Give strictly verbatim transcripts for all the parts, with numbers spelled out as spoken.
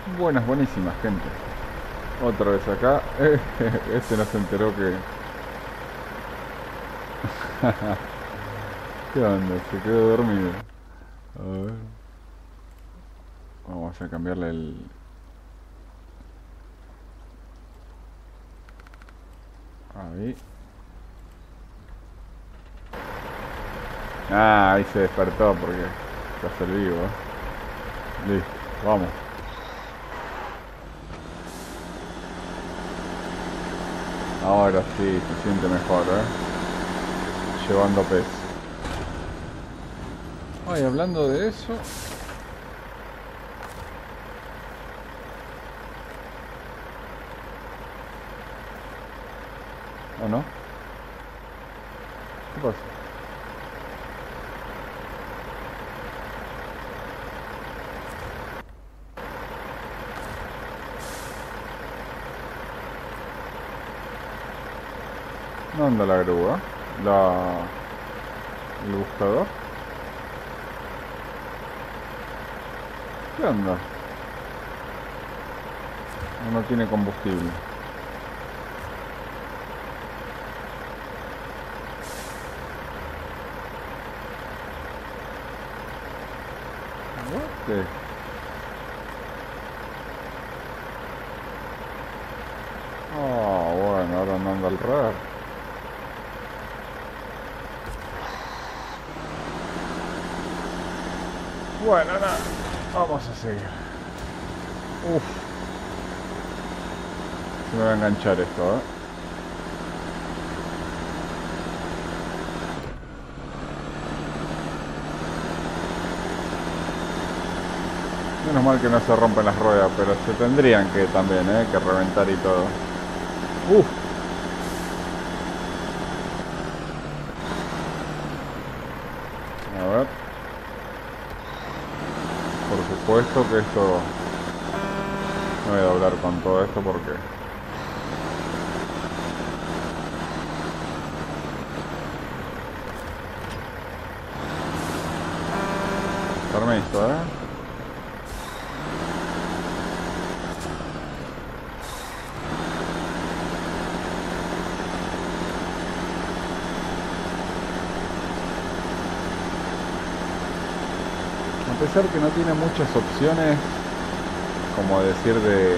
Buenas, buenísimas, gente. Otra vez acá. Este no se enteró que... ¿Qué onda? Se quedó dormido. A ver. Vamos a cambiarle el... Ahí. Ah, ahí se despertó porque se hace el vivo. Listo, vamos. Ahora sí, se siente mejor, ¿eh? Llevando peso. Ay, hablando de eso... ¿O no? ¿Qué pasa? ¿Dónde anda la grúa? La... ¿El buscador? ¿Qué onda? No tiene combustible. ¿Qué? Ah, bueno, ahora no anda el radar. Bueno, nada, vamos a seguir. Uf, se me va a enganchar esto, ¿eh? Menos mal que no se rompen las ruedas, pero se tendrían que también, ¿eh? Que reventar y todo. Uf. A ver. Por supuesto que esto... No voy a doblar con todo esto porque... Permiso, ¿eh? A pesar que no tiene muchas opciones, como decir de...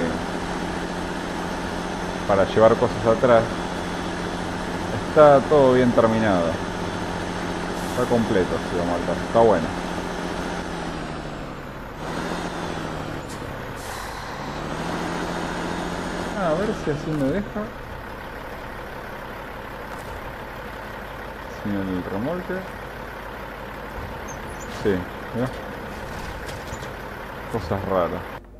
para llevar cosas atrás, está todo bien terminado. Está completo, si vamos al caso. Está bueno. A ver si así me deja. Sin el remolque. Sí, ¿eh? Cosas raras.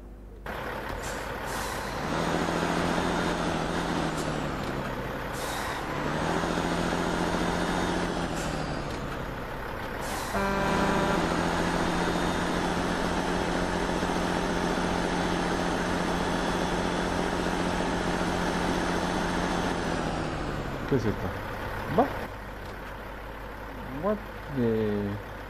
¿Qué es esto? ¿Va? What the...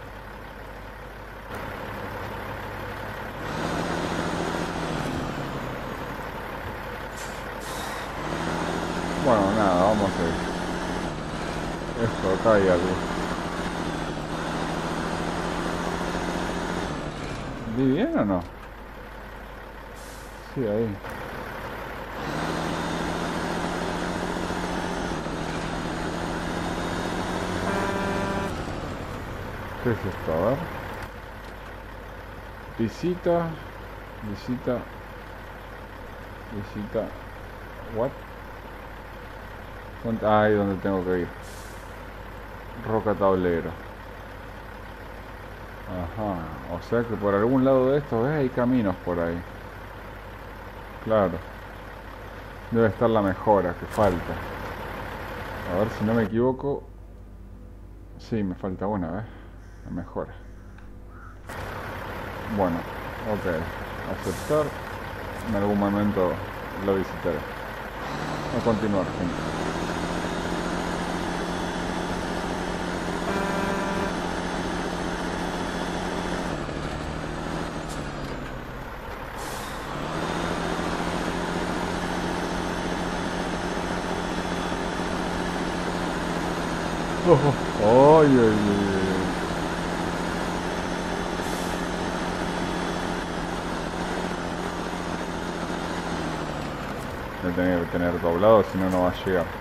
Bueno, nada, vamos a ver. Esto, acá hay algo. ¿Vi bien o no? Sí, ahí. ¿Qué es esto? A ver. Visita. Visita. Visita. What? Ah, ahí es donde tengo que ir. Roca tablero. Ajá. O sea que por algún lado de esto, ¿ves? Hay caminos por ahí. Claro. Debe estar la mejora que falta. A ver si no me equivoco. Sí, me falta una, ¿ves? La mejora. Bueno, ok. Aceptar. En algún momento lo visitaré. A continuar, gente. Oh, oh, ay, ay, ay. Lo tenía que tener doblado, si no, no va a llegar.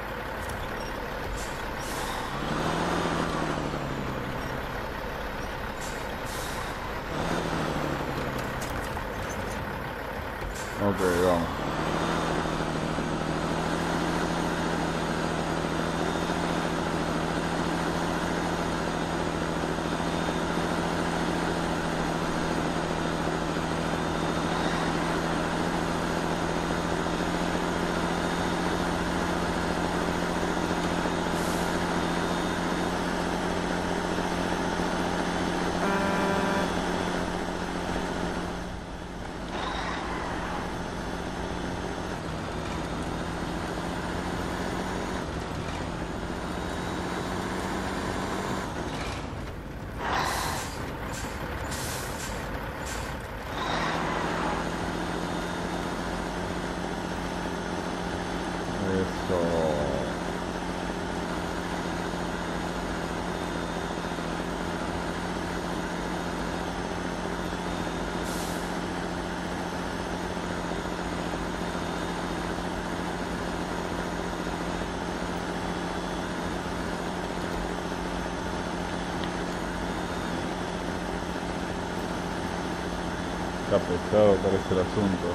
Ok, vamos. Eso. Está pesado, parece el asunto.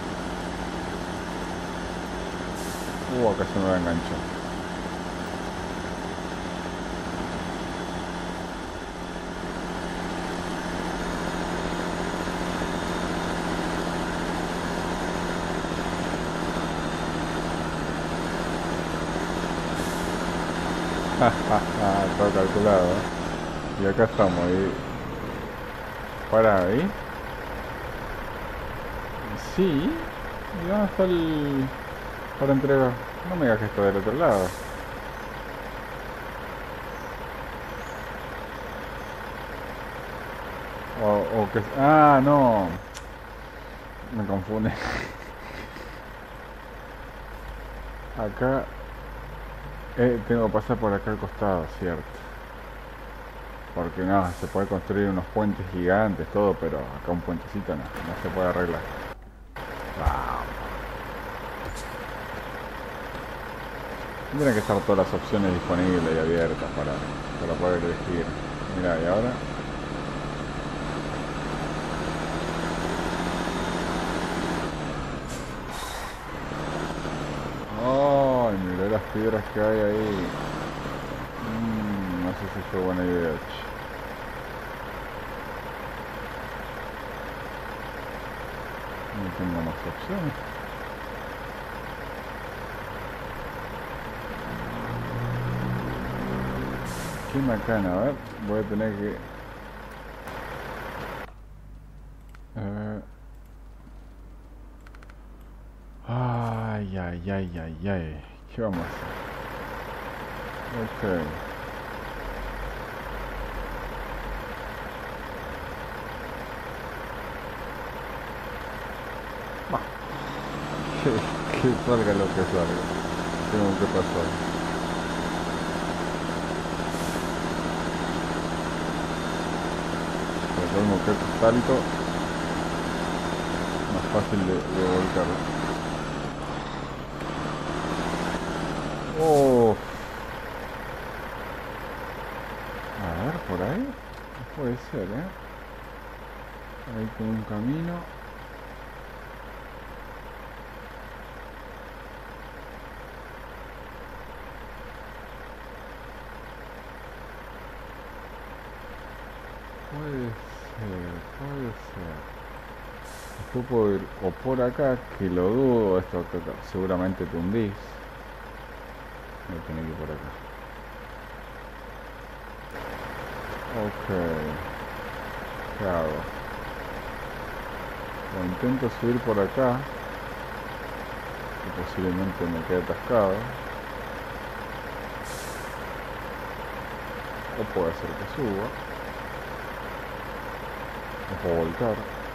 Uh, acá se me va a enganchar. Todo calculado, ¿eh? Y acá estamos, ahí. Para ahí. Sí. ¿Y dónde está el... para entregar? No me digas que está del otro lado. O, o que... Ah, no. Me confunde. Acá... Eh, tengo que pasar por acá al costado, cierto. Porque no, se puede construir unos puentes gigantes, todo, pero acá un puentecito no, no se puede arreglar. Vamos. Tendrían que estar todas las opciones disponibles y abiertas para, para poder elegir. Mira, y ahora... ¡Ay! Mirá las piedras que hay ahí. Mm, no sé si fue buena idea, che. No tengo más opciones. Qué macana, a ver, voy a tener que... Eh... Ay, ay, ay, ay, ay. ¿Qué vamos a hacer? Ok. Bah, que, que salga lo que salga. Tengo que pasar. Tengo que salto. Más fácil de, de volcarlo. Oh. A ver, por ahí. No puede ser, ¿eh? Hay como un camino. Puede ser, puede ser. Después puedo ir o por acá, que lo dudo, esto que seguramente te hundís. Voy a tener que ir por acá. Ok. ¿Qué hago? O intento subir por acá, que posiblemente me quede atascado. O puede ser que suba. O puedo volcar.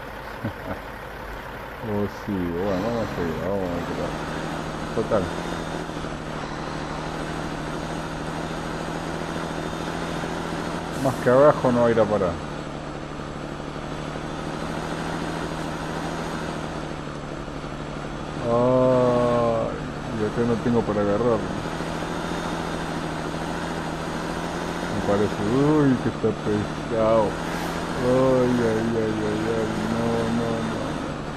Oh sí, bueno, vamos a seguir, vamos a ver qué tal. Total. Más que abajo no va a ir a parar. Ay, y acá no tengo para agarrar. Me parece, uy, que está pesado. Ay, ay, ay, ay, ay, no, no, no.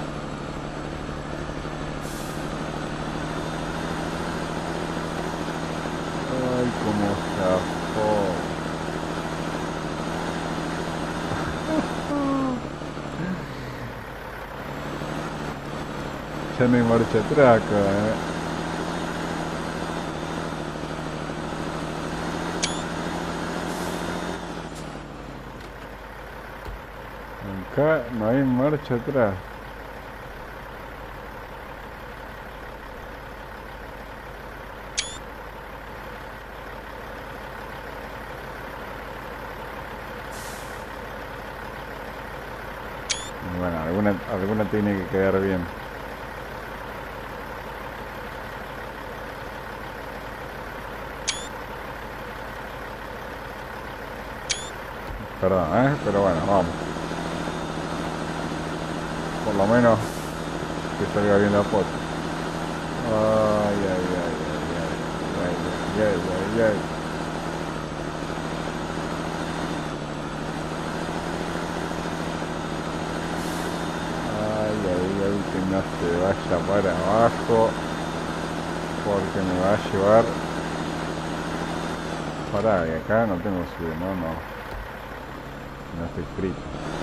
Ay, cómo zafó. Ya no hay marcha atrás acá, eh. Acá no hay marcha atrás. Bueno, alguna, alguna tiene que quedar bien. Perdón, ¿eh? Pero bueno, vamos. Por lo menos que salga bien la foto. Ay, ay, ay, ay, ay, ay, ay, ay, ay, ay. Ay, ay, ay, que no se vaya para abajo. Porque me va a llevar. Pará, y acá no tengo subir, no, no. No estoy frito.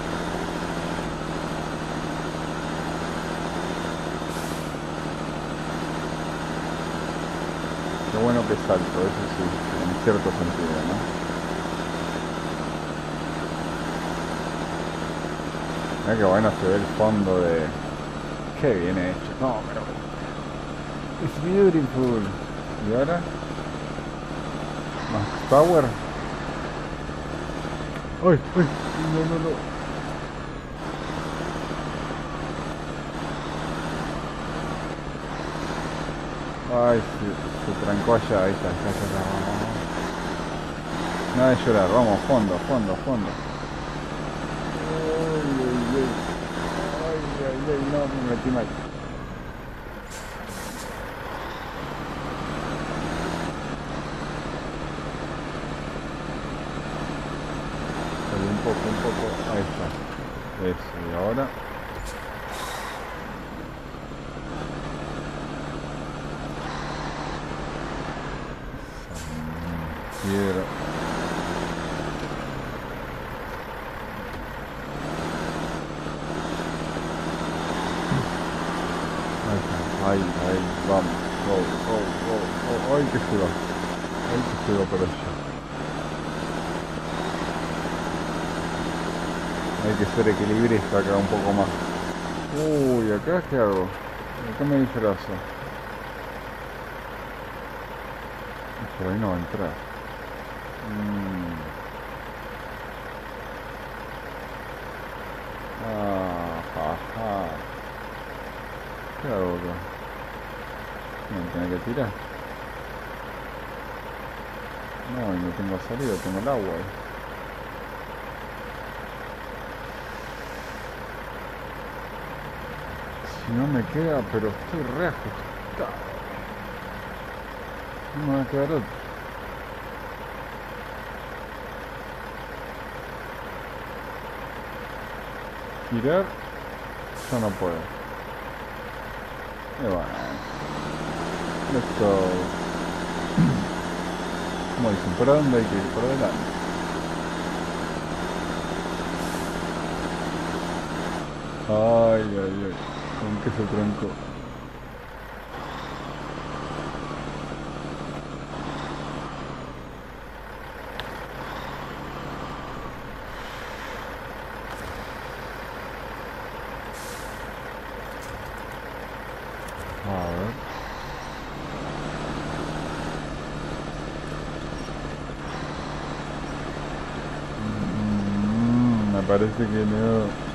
Qué bueno que salto, eso sí, en cierto sentido, ¿no? Mira qué bueno se ve el fondo de... Qué bien hecho. No, pero... It's beautiful. ¿Y ahora? Más power. ¡Ay! ¡Ay! No, no, no. Ay, se, se trancó allá, ahí está, está, está, está. Nada de llorar, vamos, fondo, fondo, fondo. Ay, ay, ay. Ay, ay, ay, no, me metí mal. Salí un poco, un poco, ahí está. Eso, y ahora... Quiero... Ahí está, ahí, ahí, vamos, go, go, go, go, ay que se va, ay que se va para allá. Hay que ser equilibrista acá un poco más. Uy, acá qué hago, acá me disfrazo. Por ahí no va a entrar. Mm. Ah, jaja. ¿Qué hago acá? No, tengo que tirar. No, y no tengo salida, tengo el agua ahí. Si no me queda, pero estoy reajustado. No me va a quedar otro. Girar, yo no puedo. Y bueno, let's go. Como dicen, ¿por dónde hay que ir? Por delante. Ay, ay, ay. ¿Con qué se trancó? A ver. Mm, me parece que no.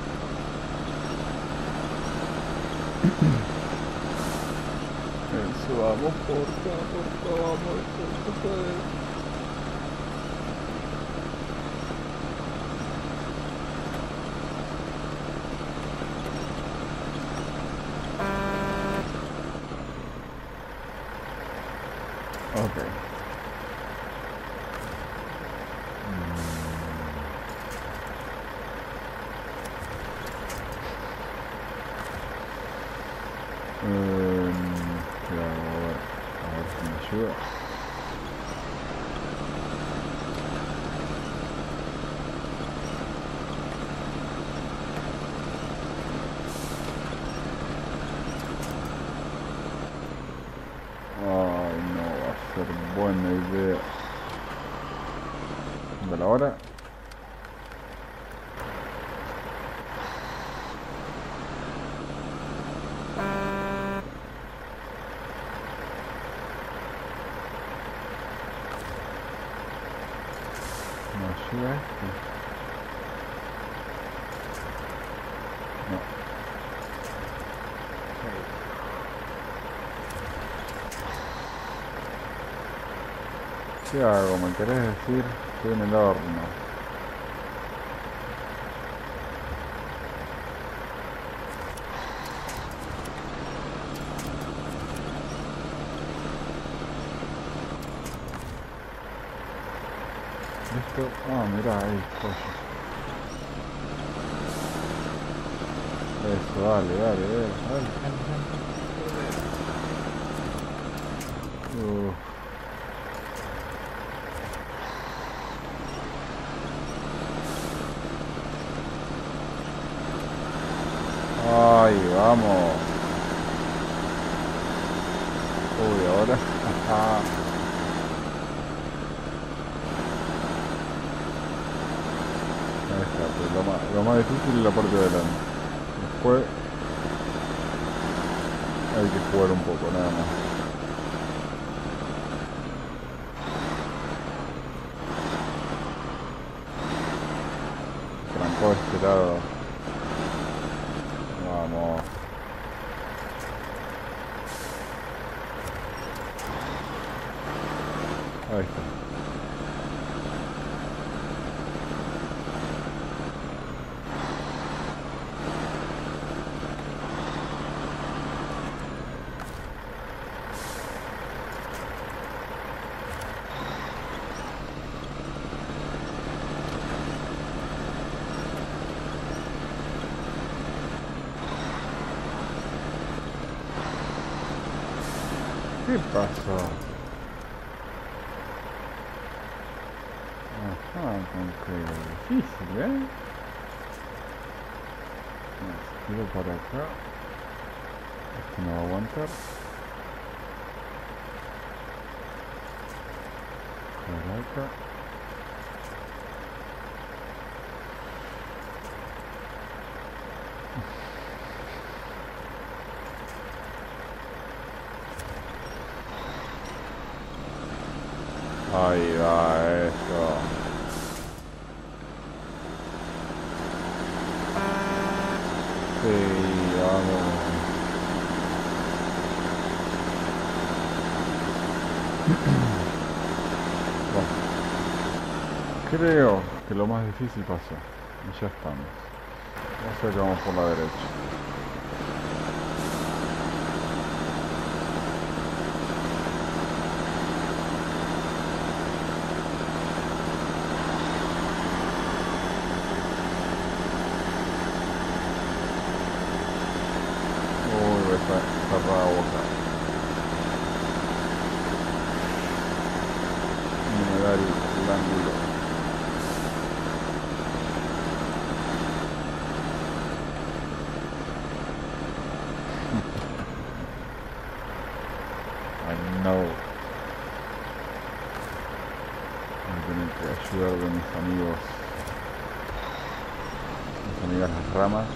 Eso. Vamos, porfa, porfa, vamos, tú puedes. Ok. Mm. ¿Qué hago? A ver, a ver si me ayuda. Ay, no va a ser buena idea. ¿De la hora? No llega este. No. ¿Qué hago? ¿Me querés decir? Estoy en el horno. ¿Listo? Ah, mirá, ahí, pollo. Eso, dale, dale, dale, dale. Uf. Ay, vamos. Uy, ahora. Ajá. Ahí está, pues lo más, lo más difícil es la parte de adelante. Después hay que jugar un poco, nada más. Trancó este lado. Vamos. Ahí está. ¿Qué pasó? Ajá, con que difícil, ¿eh? No, si tiro para acá, este no va a aguantar. Para acá. Ahí va, eso. Sí, vamos. Bueno, creo que lo más difícil pasó. Y ya estamos. O sea que vamos por la derecha. Uy, está cerrada boca. No me da el, el ángulo. I know. Voy a tener que ayudar de mis amigos. Mis amigas las ramas.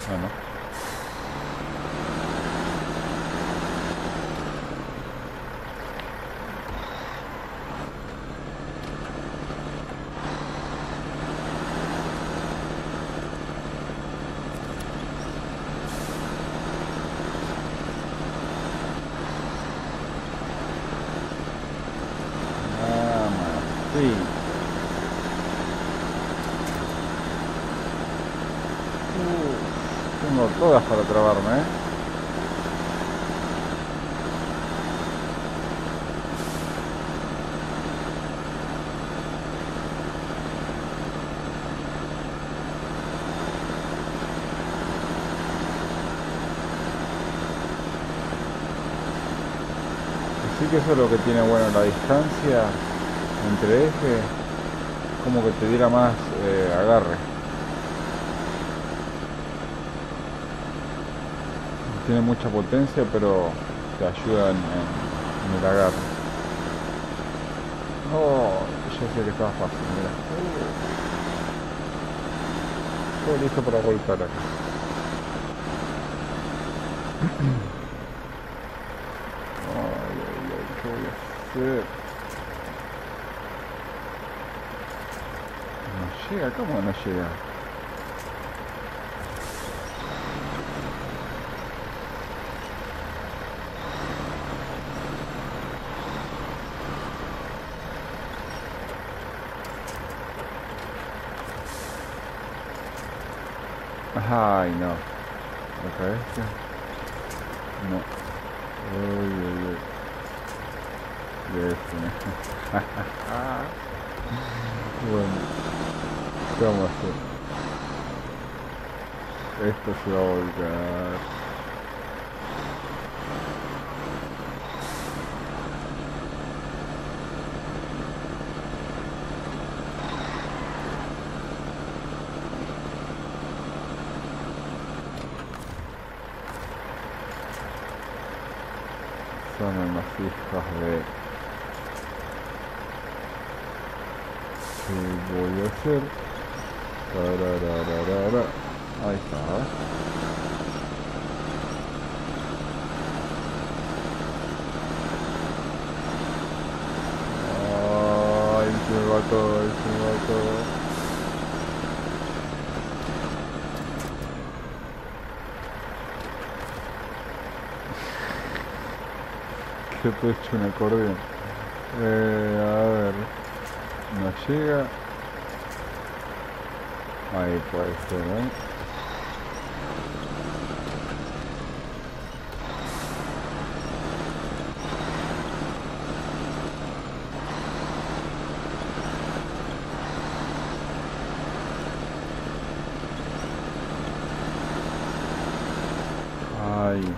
Ah, no. Ah, sí. Uh, tengo todas para trabarme, ¿eh? Así que eso es lo que tiene bueno la distancia entre ejes, como que te diera más eh, agarre. Tiene mucha potencia, pero te ayuda en, en, en el agarre. Oh, yo sé que estaba fácil, mira. Uh, estoy listo para volcar acá. Ay, ay, ay, ¿qué voy a hacer? No llega, ¿cómo no llega? Ay, no. ¿Lo caíste? No. Uy, uy, uy. De este, ¿no? Bueno, ¿qué vamos a hacer? Esto se va a volcar. Son unos hijos de... ¿Qué voy a hacer? Tararararara. Ahí está. Ay, se me va todo, se me va todo. Que te he hecho un acordeón. Eh, a ver. No llega. Ahí puede ser, ¿eh? Ay.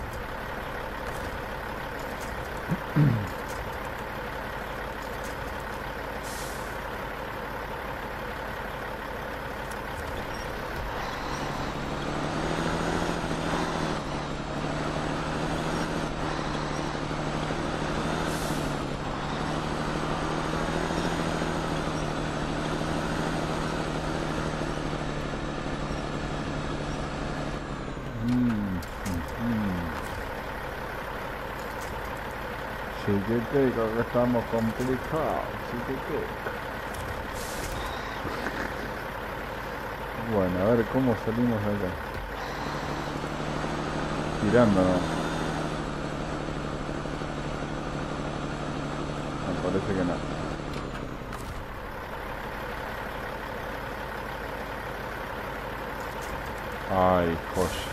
Chiquitico, que estamos complicados, chiquitico. Bueno, a ver cómo salimos de acá. Tirándonos. Me parece que no. Ay, joya.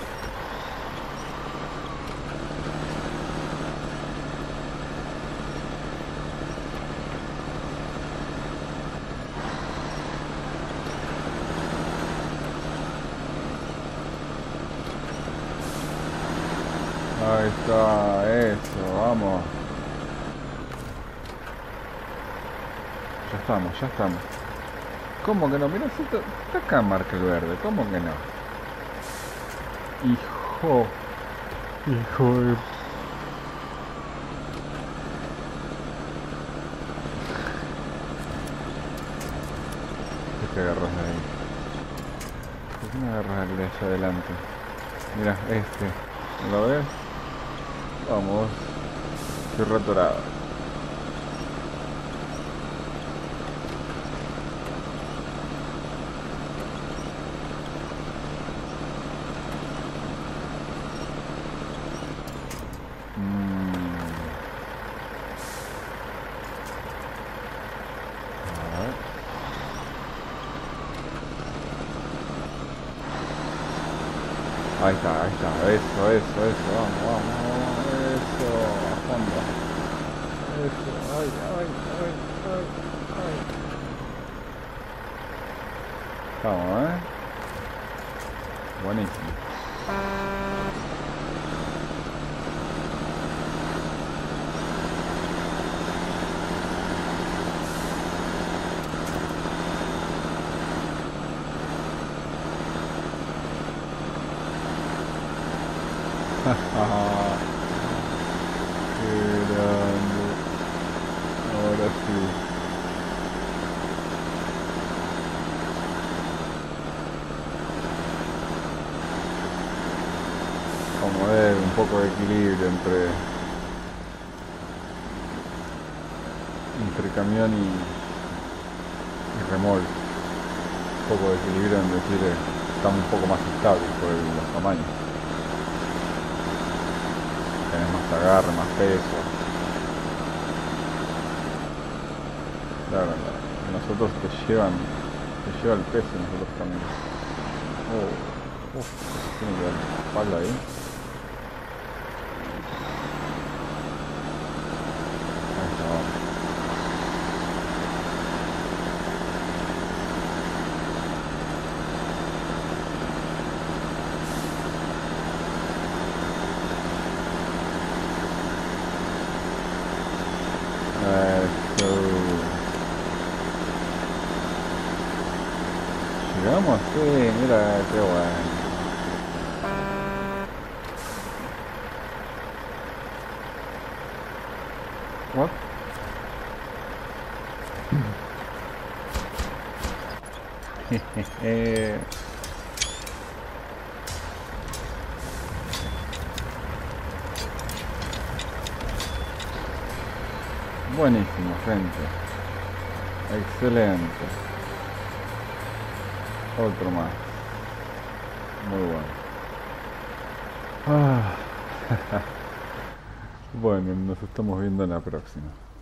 Ahí está, eso, vamos. Ya estamos, ya estamos. ¿Cómo que no? Mira, si está está acá marca el verde, ¿cómo que no? Hijo, hijo de... ¿Qué te agarras de ahí? ¿Por me agarras el de allá adelante? Mira, este. ¿No lo ves? Vamos. Estoy retorado. Ahí está, ahí está, eso, eso, eso, vamos, vamos, vamos, eso, a fondo. Eso, ay, ay, ay, ay, ay. Vamos, eh. Buenísimo. Qué grande. Ahora sí. Vamos a ver un poco de equilibrio entre entre camión y, y remolque. Un poco de equilibrio en decir eh, estamos un poco más estables por el, los tamaños. Tenés más agarre, más peso. Claro, nosotros te llevan, te lleva el peso y nosotros también. Oh, uf, tiene que dar la espalda ahí. Ahí está, vamos. Eso. Llegamos, sí, mira, qué bueno. What? Jejeje. Buenísimo, gente. Excelente. Otro más. Muy bueno. Ah. Bueno, nos estamos viendo en la próxima.